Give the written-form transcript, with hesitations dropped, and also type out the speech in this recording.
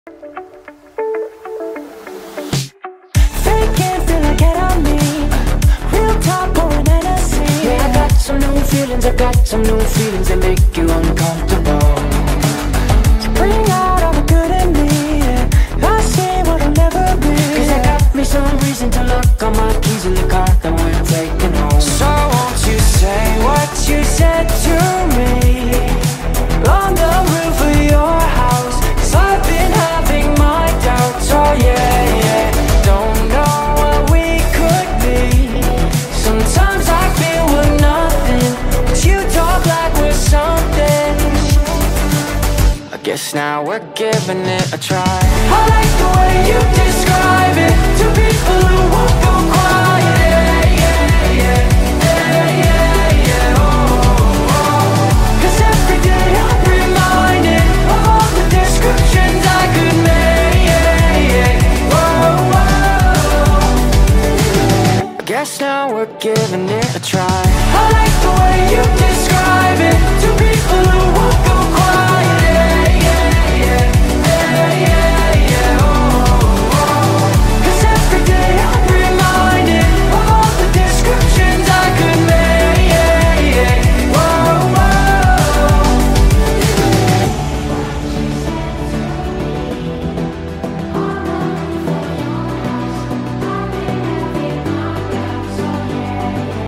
Faking, feel like it on me. Real talk, pouring Hennessy. Yeah, I got some new feelings, I got some new feelings that make you uncomfortable. To bring out all the good in me, yeah. I see what I'll never be. Cause I got me some reason to look on my keys in the car that we're taking home. So won't you say what you said to me on the roof of your house? Cause I've been having my doubts, oh yeah, yeah. Don't know what we could be. Sometimes I feel we're nothing, but you talk like we're something. I guess now we're giving it a try. I like the way you describe it, to people who won't go quiet. Yeah, yeah, yeah, yeah, yeah, yeah, oh, oh. Cause every day I'm reminded of all the descriptions I could make. Yeah, yeah, oh, oh. I guess now we're giving it